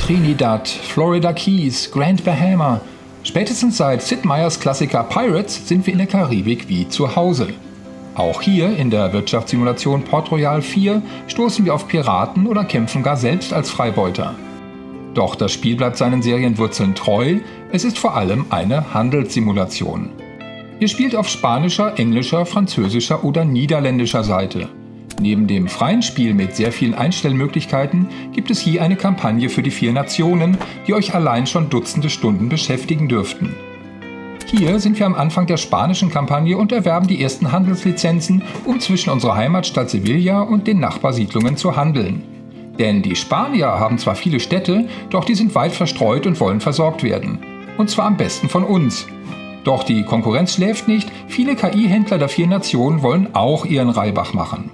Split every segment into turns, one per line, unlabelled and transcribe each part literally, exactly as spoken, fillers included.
Trinidad, Florida Keys, Grand Bahama. Spätestens seit Sid Meier's Klassiker Pirates sind wir in der Karibik wie zu Hause. Auch hier in der Wirtschaftssimulation Port Royal vier stoßen wir auf Piraten oder kämpfen gar selbst als Freibeuter. Doch das Spiel bleibt seinen Serienwurzeln treu, es ist vor allem eine Handelssimulation. Ihr spielt auf spanischer, englischer, französischer oder niederländischer Seite. Neben dem freien Spiel mit sehr vielen Einstellmöglichkeiten gibt es hier eine Kampagne für die vier Nationen, die euch allein schon Dutzende Stunden beschäftigen dürften. Hier sind wir am Anfang der spanischen Kampagne und erwerben die ersten Handelslizenzen, um zwischen unserer Heimatstadt Sevilla und den Nachbarsiedlungen zu handeln. Denn die Spanier haben zwar viele Städte, doch die sind weit verstreut und wollen versorgt werden. Und zwar am besten von uns. Doch die Konkurrenz schläft nicht, viele K I-Händler der vier Nationen wollen auch ihren Reibach machen.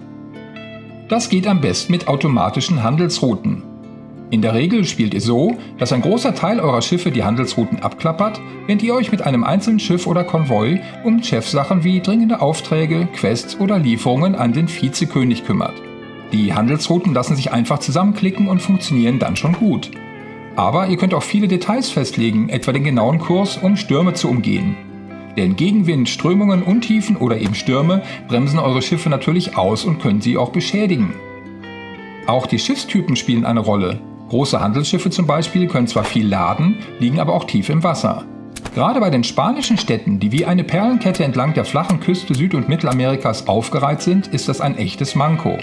Das geht am besten mit automatischen Handelsrouten. In der Regel spielt ihr so, dass ein großer Teil eurer Schiffe die Handelsrouten abklappert, während ihr euch mit einem einzelnen Schiff oder Konvoi um Chefsachen wie dringende Aufträge, Quests oder Lieferungen an den Vizekönig kümmert. Die Handelsrouten lassen sich einfach zusammenklicken und funktionieren dann schon gut. Aber ihr könnt auch viele Details festlegen, etwa den genauen Kurs, um Stürme zu umgehen. Denn Gegenwind, Strömungen, Untiefen oder eben Stürme bremsen eure Schiffe natürlich aus und können sie auch beschädigen. Auch die Schiffstypen spielen eine Rolle. Große Handelsschiffe zum Beispiel können zwar viel laden, liegen aber auch tief im Wasser. Gerade bei den spanischen Städten, die wie eine Perlenkette entlang der flachen Küste Süd- und Mittelamerikas aufgereiht sind, ist das ein echtes Manko.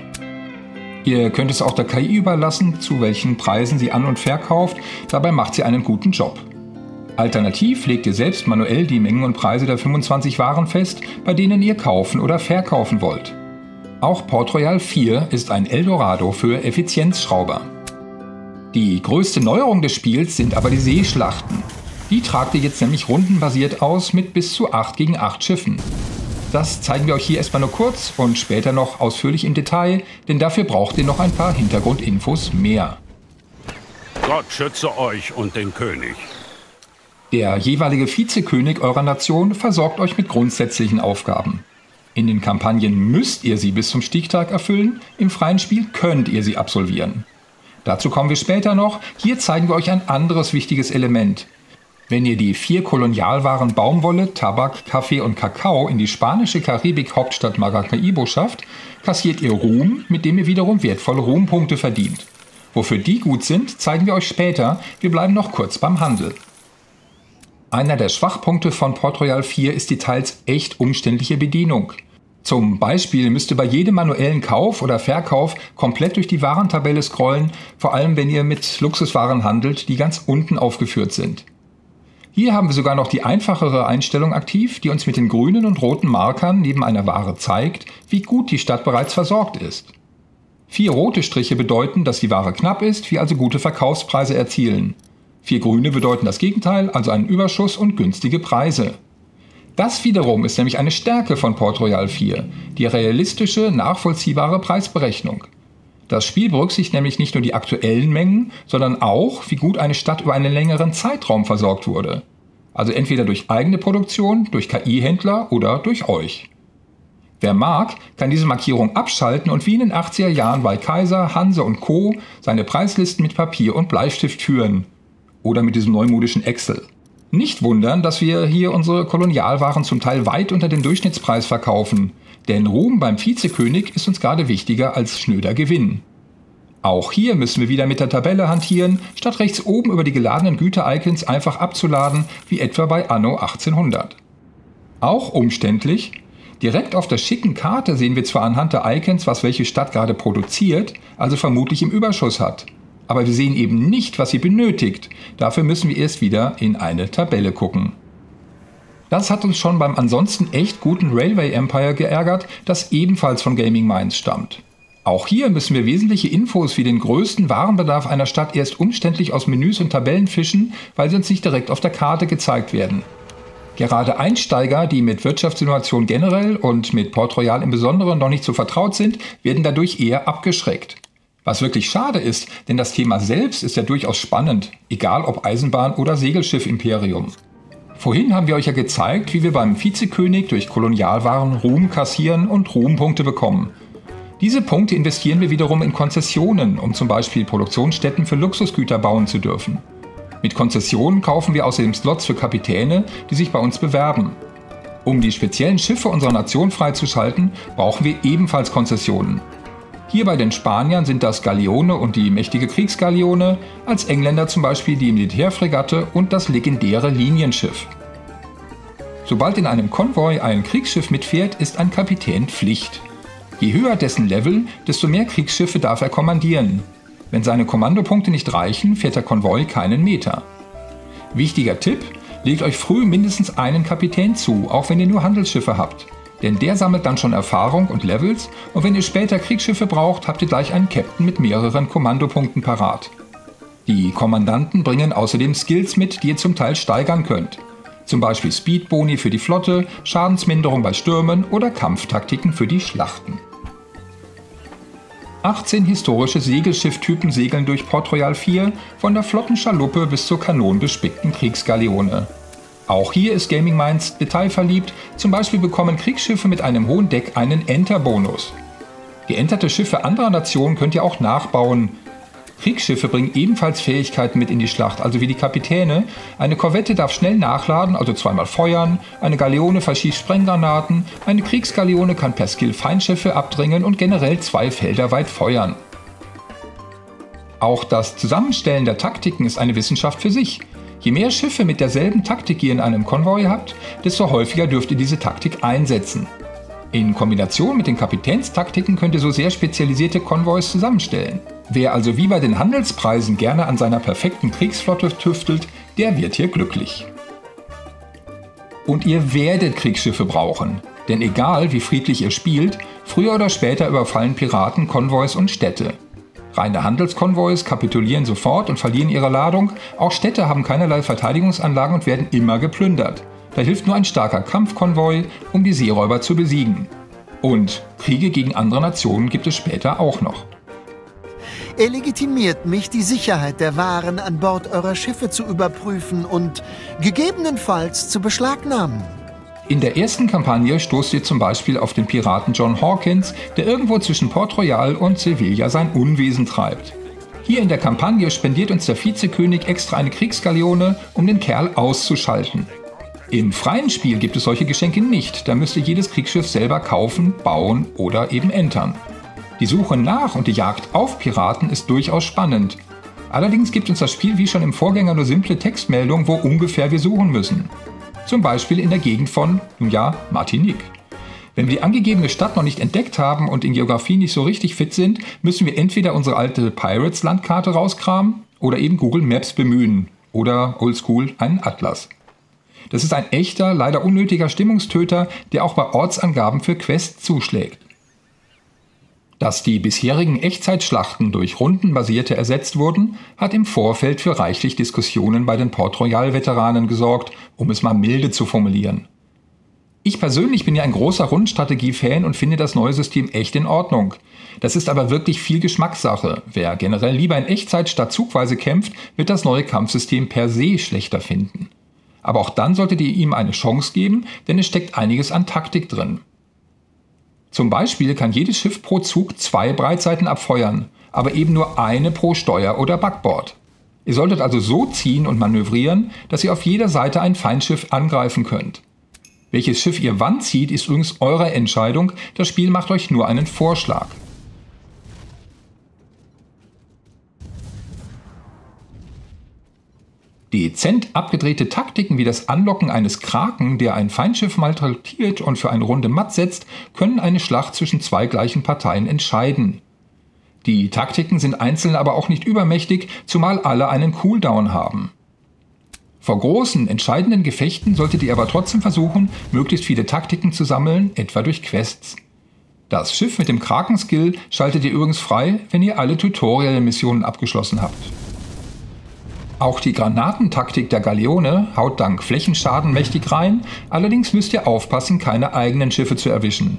Ihr könnt es auch der K I überlassen, zu welchen Preisen sie an- und verkauft, dabei macht sie einen guten Job. Alternativ legt ihr selbst manuell die Mengen und Preise der fünfundzwanzig Waren fest, bei denen ihr kaufen oder verkaufen wollt. Auch Port Royal vier ist ein Eldorado für Effizienzschrauber. Die größte Neuerung des Spiels sind aber die Seeschlachten. Die tragt ihr jetzt nämlich rundenbasiert aus mit bis zu acht gegen acht Schiffen. Das zeigen wir euch hier erstmal nur kurz und später noch ausführlich im Detail, denn dafür braucht ihr noch ein paar Hintergrundinfos mehr.
Gott schütze euch und den König.
Der jeweilige Vizekönig eurer Nation versorgt euch mit grundsätzlichen Aufgaben. In den Kampagnen müsst ihr sie bis zum Stichtag erfüllen, im freien Spiel könnt ihr sie absolvieren. Dazu kommen wir später noch, hier zeigen wir euch ein anderes wichtiges Element. Wenn ihr die vier Kolonialwaren Baumwolle, Tabak, Kaffee und Kakao in die spanische Karibik-Hauptstadt Maracaibo schafft, kassiert ihr Ruhm, mit dem ihr wiederum wertvolle Ruhmpunkte verdient. Wofür die gut sind, zeigen wir euch später, wir bleiben noch kurz beim Handel. Einer der Schwachpunkte von Port Royal vier ist die teils echt umständliche Bedienung. Zum Beispiel müsst ihr bei jedem manuellen Kauf oder Verkauf komplett durch die Warentabelle scrollen, vor allem wenn ihr mit Luxuswaren handelt, die ganz unten aufgeführt sind. Hier haben wir sogar noch die einfachere Einstellung aktiv, die uns mit den grünen und roten Markern neben einer Ware zeigt, wie gut die Stadt bereits versorgt ist. Vier rote Striche bedeuten, dass die Ware knapp ist, wir also gute Verkaufspreise erzielen. Vier grüne bedeuten das Gegenteil, also einen Überschuss und günstige Preise. Das wiederum ist nämlich eine Stärke von Port Royal vier, die realistische, nachvollziehbare Preisberechnung. Das Spiel berücksichtigt nämlich nicht nur die aktuellen Mengen, sondern auch, wie gut eine Stadt über einen längeren Zeitraum versorgt wurde. Also entweder durch eigene Produktion, durch K I-Händler oder durch euch. Wer mag, kann diese Markierung abschalten und wie in den achtziger Jahren bei Kaiser, Hanse und Co. seine Preislisten mit Papier und Bleistift führen. Oder mit diesem neumodischen Excel. Nicht wundern, dass wir hier unsere Kolonialwaren zum Teil weit unter dem Durchschnittspreis verkaufen, denn Ruhm beim Vizekönig ist uns gerade wichtiger als schnöder Gewinn. Auch hier müssen wir wieder mit der Tabelle hantieren, statt rechts oben über die geladenen Güter-Icons einfach abzuladen, wie etwa bei Anno achtzehnhundert. Auch umständlich, direkt auf der schicken Karte sehen wir zwar anhand der Icons, was welche Stadt gerade produziert, also vermutlich im Überschuss hat. Aber wir sehen eben nicht, was sie benötigt. Dafür müssen wir erst wieder in eine Tabelle gucken. Das hat uns schon beim ansonsten echt guten Railway Empire geärgert, das ebenfalls von Gaming Minds stammt. Auch hier müssen wir wesentliche Infos wie den größten Warenbedarf einer Stadt erst umständlich aus Menüs und Tabellen fischen, weil sie uns nicht direkt auf der Karte gezeigt werden. Gerade Einsteiger, die mit Wirtschaftssimulation generell und mit Port Royal im Besonderen noch nicht so vertraut sind, werden dadurch eher abgeschreckt. Was wirklich schade ist, denn das Thema selbst ist ja durchaus spannend, egal ob Eisenbahn oder Segelschiff-Imperium. Vorhin haben wir euch ja gezeigt, wie wir beim Vizekönig durch Kolonialwaren Ruhm kassieren und Ruhmpunkte bekommen. Diese Punkte investieren wir wiederum in Konzessionen, um zum Beispiel Produktionsstätten für Luxusgüter bauen zu dürfen. Mit Konzessionen kaufen wir außerdem Slots für Kapitäne, die sich bei uns bewerben. Um die speziellen Schiffe unserer Nation freizuschalten, brauchen wir ebenfalls Konzessionen. Hier bei den Spaniern sind das Galeone und die mächtige Kriegsgaleone, als Engländer zum Beispiel die Militärfregatte und das legendäre Linienschiff. Sobald in einem Konvoi ein Kriegsschiff mitfährt, ist ein Kapitän Pflicht. Je höher dessen Level, desto mehr Kriegsschiffe darf er kommandieren. Wenn seine Kommandopunkte nicht reichen, fährt der Konvoi keinen Meter. Wichtiger Tipp: Legt euch früh mindestens einen Kapitän zu, auch wenn ihr nur Handelsschiffe habt. Denn der sammelt dann schon Erfahrung und Levels, und wenn ihr später Kriegsschiffe braucht, habt ihr gleich einen Captain mit mehreren Kommandopunkten parat. Die Kommandanten bringen außerdem Skills mit, die ihr zum Teil steigern könnt. Zum Beispiel Speedboni für die Flotte, Schadensminderung bei Stürmen oder Kampftaktiken für die Schlachten. achtzehn historische Segelschifftypen segeln durch Port Royal vier, von der flotten Schaluppe bis zur kanonenbespickten Kriegsgaleone. Auch hier ist Gaming Minds detailverliebt, zum Beispiel bekommen Kriegsschiffe mit einem hohen Deck einen Enter-Bonus. Geenterte Schiffe anderer Nationen könnt ihr auch nachbauen. Kriegsschiffe bringen ebenfalls Fähigkeiten mit in die Schlacht, also wie die Kapitäne. Eine Korvette darf schnell nachladen, also zweimal feuern, eine Galeone verschießt Sprenggranaten, eine Kriegsgaleone kann per Skill Feindschiffe abdrängen und generell zwei Felder weit feuern. Auch das Zusammenstellen der Taktiken ist eine Wissenschaft für sich. Je mehr Schiffe mit derselben Taktik ihr in einem Konvoi habt, desto häufiger dürft ihr diese Taktik einsetzen. In Kombination mit den Kapitänstaktiken könnt ihr so sehr spezialisierte Konvois zusammenstellen. Wer also wie bei den Handelspreisen gerne an seiner perfekten Kriegsflotte tüftelt, der wird hier glücklich. Und ihr werdet Kriegsschiffe brauchen, denn egal wie friedlich ihr spielt, früher oder später überfallen Piraten Konvois und Städte. Reine Handelskonvois kapitulieren sofort und verlieren ihre Ladung, auch Städte haben keinerlei Verteidigungsanlagen und werden immer geplündert. Da hilft nur ein starker Kampfkonvoi, um die Seeräuber zu besiegen. Und Kriege gegen andere Nationen gibt es später auch noch.
Er legitimiert mich, die Sicherheit der Waren an Bord eurer Schiffe zu überprüfen und gegebenenfalls zu beschlagnahmen.
In der ersten Kampagne stoßt ihr zum Beispiel auf den Piraten John Hawkins, der irgendwo zwischen Port Royal und Sevilla sein Unwesen treibt. Hier in der Kampagne spendiert uns der Vizekönig extra eine Kriegsgaleone, um den Kerl auszuschalten. Im freien Spiel gibt es solche Geschenke nicht, da müsst ihr jedes Kriegsschiff selber kaufen, bauen oder eben entern. Die Suche nach und die Jagd auf Piraten ist durchaus spannend. Allerdings gibt uns das Spiel wie schon im Vorgänger nur simple Textmeldungen, wo ungefähr wir suchen müssen. Zum Beispiel in der Gegend von, nun ja, Martinique. Wenn wir die angegebene Stadt noch nicht entdeckt haben und in Geografie nicht so richtig fit sind, müssen wir entweder unsere alte Pirates-Landkarte rauskramen oder eben Google Maps bemühen oder oldschool einen Atlas. Das ist ein echter, leider unnötiger Stimmungstöter, der auch bei Ortsangaben für Quests zuschlägt. Dass die bisherigen Echtzeitschlachten durch Rundenbasierte ersetzt wurden, hat im Vorfeld für reichlich Diskussionen bei den Port Royal-Veteranen gesorgt, um es mal milde zu formulieren. Ich persönlich bin ja ein großer Rundenstrategie-Fan und finde das neue System echt in Ordnung. Das ist aber wirklich viel Geschmackssache. Wer generell lieber in Echtzeit statt zugweise kämpft, wird das neue Kampfsystem per se schlechter finden. Aber auch dann solltet ihr ihm eine Chance geben, denn es steckt einiges an Taktik drin. Zum Beispiel kann jedes Schiff pro Zug zwei Breitseiten abfeuern, aber eben nur eine pro Steuer oder Backbord. Ihr solltet also so ziehen und manövrieren, dass ihr auf jeder Seite ein Feindschiff angreifen könnt. Welches Schiff ihr wann zieht, ist übrigens eure Entscheidung, das Spiel macht euch nur einen Vorschlag. Dezent abgedrehte Taktiken wie das Anlocken eines Kraken, der ein Feindschiff malträtiert und für eine Runde matt setzt, können eine Schlacht zwischen zwei gleichen Parteien entscheiden. Die Taktiken sind einzeln aber auch nicht übermächtig, zumal alle einen Cooldown haben. Vor großen, entscheidenden Gefechten solltet ihr aber trotzdem versuchen, möglichst viele Taktiken zu sammeln, etwa durch Quests. Das Schiff mit dem Kraken-Skill schaltet ihr übrigens frei, wenn ihr alle Tutorial-Missionen abgeschlossen habt. Auch die Granatentaktik der Galeone haut dank Flächenschaden mächtig rein, allerdings müsst ihr aufpassen, keine eigenen Schiffe zu erwischen.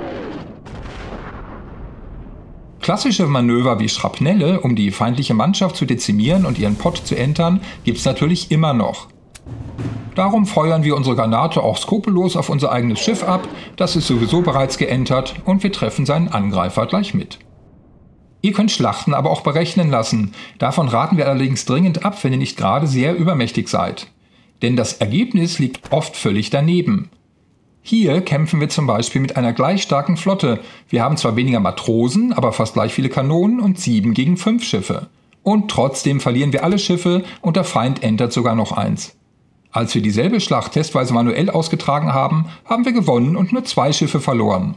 Klassische Manöver wie Schrapnelle, um die feindliche Mannschaft zu dezimieren und ihren Pott zu entern, gibt's natürlich immer noch. Darum feuern wir unsere Granate auch skrupellos auf unser eigenes Schiff ab, das ist sowieso bereits geentert, und wir treffen seinen Angreifer gleich mit. Ihr könnt Schlachten aber auch berechnen lassen. Davon raten wir allerdings dringend ab, wenn ihr nicht gerade sehr übermächtig seid. Denn das Ergebnis liegt oft völlig daneben. Hier kämpfen wir zum Beispiel mit einer gleich starken Flotte. Wir haben zwar weniger Matrosen, aber fast gleich viele Kanonen und sieben gegen fünf Schiffe. Und trotzdem verlieren wir alle Schiffe und der Feind entert sogar noch eins. Als wir dieselbe Schlacht testweise manuell ausgetragen haben, haben wir gewonnen und nur zwei Schiffe verloren.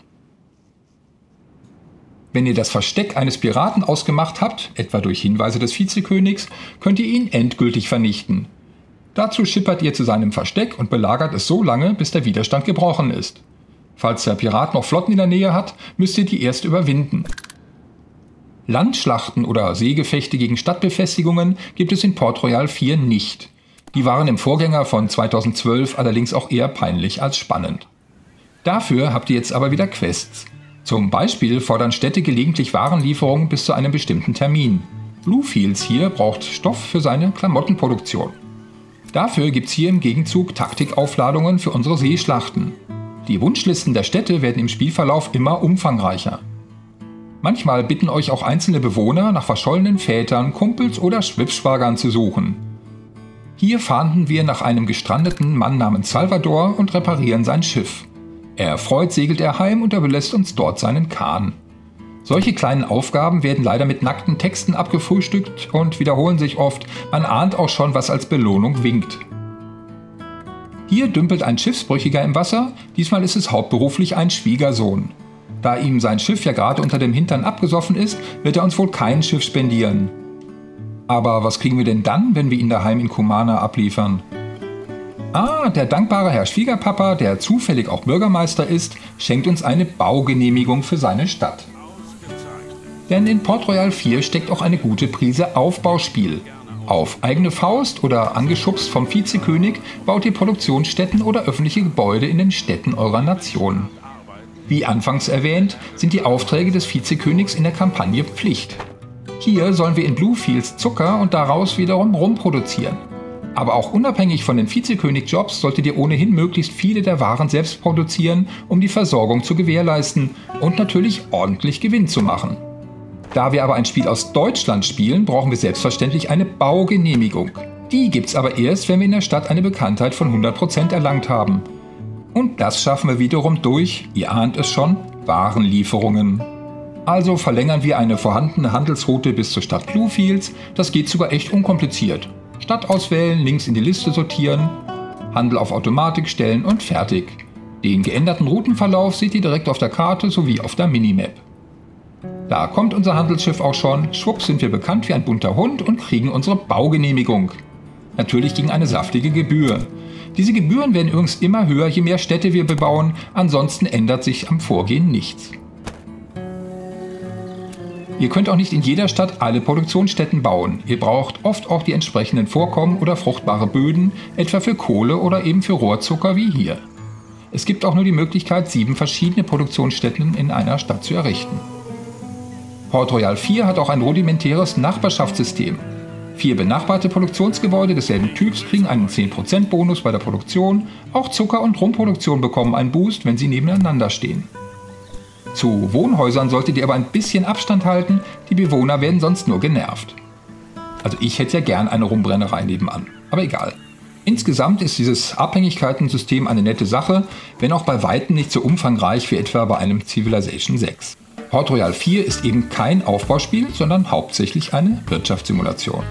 Wenn ihr das Versteck eines Piraten ausgemacht habt, etwa durch Hinweise des Vizekönigs, könnt ihr ihn endgültig vernichten. Dazu schippert ihr zu seinem Versteck und belagert es so lange, bis der Widerstand gebrochen ist. Falls der Pirat noch Flotten in der Nähe hat, müsst ihr die erst überwinden. Landschlachten oder Seegefechte gegen Stadtbefestigungen gibt es in Port Royal vier nicht. Die waren im Vorgänger von zweitausendzwölf allerdings auch eher peinlich als spannend. Dafür habt ihr jetzt aber wieder Quests. Zum Beispiel fordern Städte gelegentlich Warenlieferungen bis zu einem bestimmten Termin. Bluefields hier braucht Stoff für seine Klamottenproduktion. Dafür gibt's hier im Gegenzug Taktikaufladungen für unsere Seeschlachten. Die Wunschlisten der Städte werden im Spielverlauf immer umfangreicher. Manchmal bitten euch auch einzelne Bewohner nach verschollenen Vätern, Kumpels oder Schwibschwagern zu suchen. Hier fahnden wir nach einem gestrandeten Mann namens Salvador und reparieren sein Schiff. Erfreut segelt er heim und er belässt uns dort seinen Kahn. Solche kleinen Aufgaben werden leider mit nackten Texten abgefrühstückt und wiederholen sich oft. Man ahnt auch schon, was als Belohnung winkt. Hier dümpelt ein Schiffsbrüchiger im Wasser, diesmal ist es hauptberuflich ein Schwiegersohn. Da ihm sein Schiff ja gerade unter dem Hintern abgesoffen ist, wird er uns wohl kein Schiff spendieren. Aber was kriegen wir denn dann, wenn wir ihn daheim in Kumana abliefern? Ah, der dankbare Herr Schwiegerpapa, der zufällig auch Bürgermeister ist, schenkt uns eine Baugenehmigung für seine Stadt. Denn in Port Royal vier steckt auch eine gute Prise Aufbauspiel. Auf eigene Faust oder angeschubst vom Vizekönig baut ihr Produktionsstätten oder öffentliche Gebäude in den Städten eurer Nation. Wie anfangs erwähnt, sind die Aufträge des Vizekönigs in der Kampagne Pflicht. Hier sollen wir in Bluefields Zucker und daraus wiederum Rum produzieren. Aber auch unabhängig von den Vizekönig-Jobs solltet ihr ohnehin möglichst viele der Waren selbst produzieren, um die Versorgung zu gewährleisten und natürlich ordentlich Gewinn zu machen. Da wir aber ein Spiel aus Deutschland spielen, brauchen wir selbstverständlich eine Baugenehmigung. Die gibt's aber erst, wenn wir in der Stadt eine Bekanntheit von hundert Prozent erlangt haben. Und das schaffen wir wiederum durch, ihr ahnt es schon, Warenlieferungen. Also verlängern wir eine vorhandene Handelsroute bis zur Stadt Bluefields, das geht sogar echt unkompliziert. Stadt auswählen, links in die Liste sortieren, Handel auf Automatik stellen und fertig. Den geänderten Routenverlauf seht ihr direkt auf der Karte sowie auf der Minimap. Da kommt unser Handelsschiff auch schon, schwupp sind wir bekannt wie ein bunter Hund und kriegen unsere Baugenehmigung. Natürlich gegen eine saftige Gebühr. Diese Gebühren werden übrigens immer höher, je mehr Städte wir bebauen, ansonsten ändert sich am Vorgehen nichts. Ihr könnt auch nicht in jeder Stadt alle Produktionsstätten bauen. Ihr braucht oft auch die entsprechenden Vorkommen oder fruchtbare Böden, etwa für Kohle oder eben für Rohrzucker wie hier. Es gibt auch nur die Möglichkeit, sieben verschiedene Produktionsstätten in einer Stadt zu errichten. Port Royal vier hat auch ein rudimentäres Nachbarschaftssystem. Vier benachbarte Produktionsgebäude desselben Typs kriegen einen zehn Prozent Bonus bei der Produktion, auch Zucker- und Rumproduktion bekommen einen Boost, wenn sie nebeneinander stehen. Zu Wohnhäusern solltet ihr aber ein bisschen Abstand halten, die Bewohner werden sonst nur genervt. Also ich hätte ja gern eine Rumbrennerei nebenan, aber egal. Insgesamt ist dieses Abhängigkeitensystem eine nette Sache, wenn auch bei weitem nicht so umfangreich wie etwa bei einem Civilization sechs. Port Royal vier ist eben kein Aufbauspiel, sondern hauptsächlich eine Wirtschaftssimulation.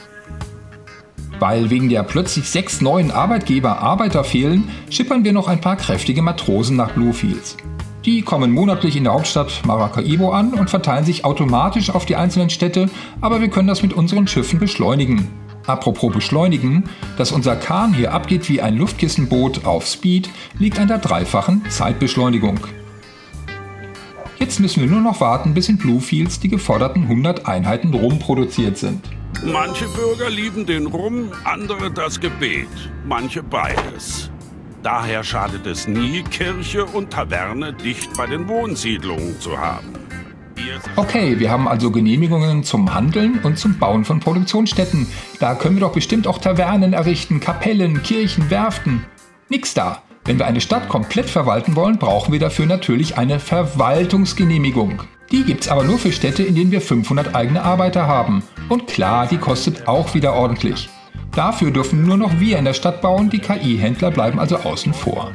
Weil wegen der plötzlich sechs neuen Arbeitgeber Arbeiter fehlen, schippern wir noch ein paar kräftige Matrosen nach Bluefields. Die kommen monatlich in der Hauptstadt Maracaibo an und verteilen sich automatisch auf die einzelnen Städte, aber wir können das mit unseren Schiffen beschleunigen. Apropos beschleunigen, dass unser Kahn hier abgeht wie ein Luftkissenboot auf Speed, liegt an der dreifachen Zeitbeschleunigung. Jetzt müssen wir nur noch warten, bis in Bluefields die geforderten hundert Einheiten Rum produziert sind.
Manche Bürger lieben den Rum, andere das Gebet, manche beides. Daher schadet es nie, Kirche und Taverne dicht bei den Wohnsiedlungen zu haben.
Okay, wir haben also Genehmigungen zum Handeln und zum Bauen von Produktionsstätten. Da können wir doch bestimmt auch Tavernen errichten, Kapellen, Kirchen, Werften. Nix da. Wenn wir eine Stadt komplett verwalten wollen, brauchen wir dafür natürlich eine Verwaltungsgenehmigung. Die gibt's aber nur für Städte, in denen wir fünfhundert eigene Arbeiter haben. Und klar, die kostet auch wieder ordentlich. Dafür dürfen nur noch wir in der Stadt bauen, die K I-Händler bleiben also außen vor.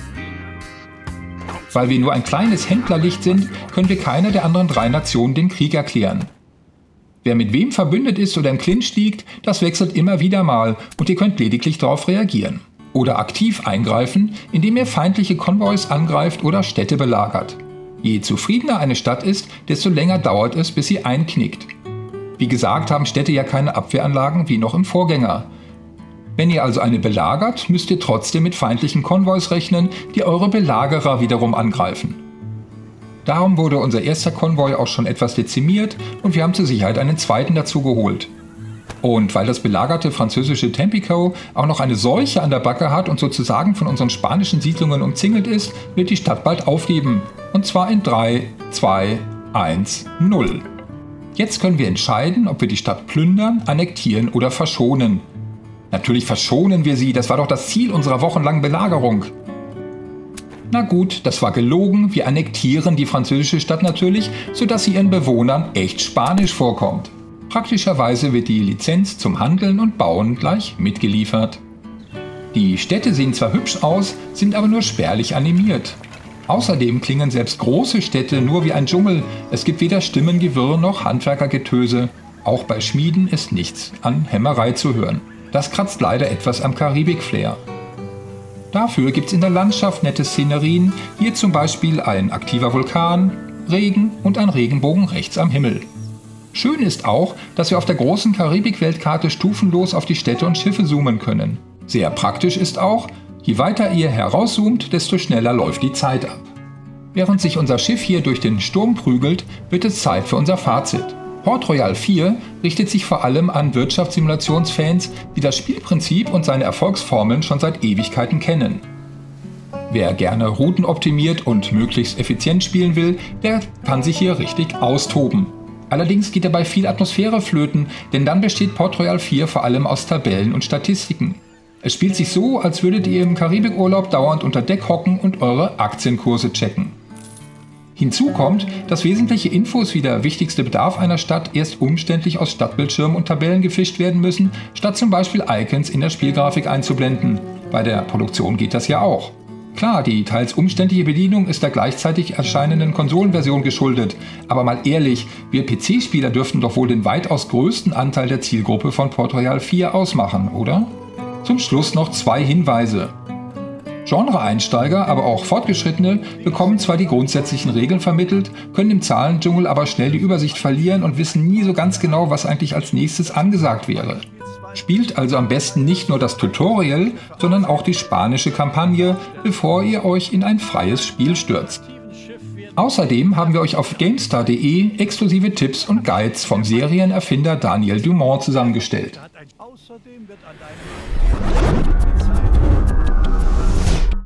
Weil wir nur ein kleines Händlerlicht sind, können wir keiner der anderen drei Nationen den Krieg erklären. Wer mit wem verbündet ist oder im Clinch liegt, das wechselt immer wieder mal und ihr könnt lediglich darauf reagieren. Oder aktiv eingreifen, indem ihr feindliche Konvois angreift oder Städte belagert. Je zufriedener eine Stadt ist, desto länger dauert es, bis sie einknickt. Wie gesagt, haben Städte ja keine Abwehranlagen wie noch im Vorgänger. Wenn ihr also eine belagert, müsst ihr trotzdem mit feindlichen Konvois rechnen, die eure Belagerer wiederum angreifen. Darum wurde unser erster Konvoi auch schon etwas dezimiert und wir haben zur Sicherheit einen zweiten dazu geholt. Und weil das belagerte französische Tampico auch noch eine Seuche an der Backe hat und sozusagen von unseren spanischen Siedlungen umzingelt ist, wird die Stadt bald aufgeben. Und zwar in drei, zwei, eins, null. Jetzt können wir entscheiden, ob wir die Stadt plündern, annektieren oder verschonen. Natürlich verschonen wir sie, das war doch das Ziel unserer wochenlangen Belagerung. Na gut, das war gelogen, wir annektieren die französische Stadt natürlich, sodass sie ihren Bewohnern echt spanisch vorkommt. Praktischerweise wird die Lizenz zum Handeln und Bauen gleich mitgeliefert. Die Städte sehen zwar hübsch aus, sind aber nur spärlich animiert. Außerdem klingen selbst große Städte nur wie ein Dschungel, es gibt weder Stimmengewirr noch Handwerkergetöse. Auch bei Schmieden ist nichts an Hämmerei zu hören. Das kratzt leider etwas am Karibik-Flair. Dafür gibt's in der Landschaft nette Szenerien, wie zum Beispiel ein aktiver Vulkan, Regen und ein Regenbogen rechts am Himmel. Schön ist auch, dass wir auf der großen Karibik-Weltkarte stufenlos auf die Städte und Schiffe zoomen können. Sehr praktisch ist auch, je weiter ihr herauszoomt, desto schneller läuft die Zeit ab. Während sich unser Schiff hier durch den Sturm prügelt, wird es Zeit für unser Fazit. Port Royal vier richtet sich vor allem an Wirtschaftssimulationsfans, die das Spielprinzip und seine Erfolgsformeln schon seit Ewigkeiten kennen. Wer gerne Routen optimiert und möglichst effizient spielen will, der kann sich hier richtig austoben. Allerdings geht dabei viel Atmosphäre flöten, denn dann besteht Port Royal vier vor allem aus Tabellen und Statistiken. Es spielt sich so, als würdet ihr im Karibikurlaub dauernd unter Deck hocken und eure Aktienkurse checken. Hinzu kommt, dass wesentliche Infos wie der wichtigste Bedarf einer Stadt erst umständlich aus Stadtbildschirmen und Tabellen gefischt werden müssen, statt zum Beispiel Icons in der Spielgrafik einzublenden. Bei der Produktion geht das ja auch. Klar, die teils umständliche Bedienung ist der gleichzeitig erscheinenden Konsolenversion geschuldet, aber mal ehrlich, wir P C-Spieler dürften doch wohl den weitaus größten Anteil der Zielgruppe von Port Royal vier ausmachen, oder? Zum Schluss noch zwei Hinweise. Genre-Einsteiger, aber auch Fortgeschrittene bekommen zwar die grundsätzlichen Regeln vermittelt, können im Zahlendschungel aber schnell die Übersicht verlieren und wissen nie so ganz genau, was eigentlich als nächstes angesagt wäre. Spielt also am besten nicht nur das Tutorial, sondern auch die spanische Kampagne, bevor ihr euch in ein freies Spiel stürzt. Außerdem haben wir euch auf GameStar punkt de exklusive Tipps und Guides vom Serienerfinder Daniel Dumont zusammengestellt.
Außerdem wird an deinem